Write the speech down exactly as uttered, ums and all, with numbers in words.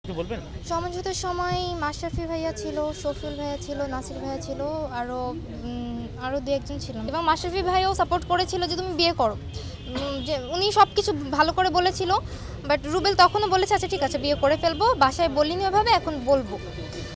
একটু বলবেন? সমঝোতার সময় মাশরাফি ভাইয়া ছিল, শফিউল ভাইয়া ছিল, নাসির ভাইয়া ছিল, আরও আরও দু একজন ছিল এবং মাশরাফি ভাইয়াও সাপোর্ট করেছিল যে তুমি বিয়ে করো, যে উনি সব কিছু ভালো করে বলেছিল। বাট রুবেল তখনও বলেছে আচ্ছা ঠিক আছে বিয়ে করে ফেলবো, বাসায় বলিনি ওভাবে, এখন বলবো।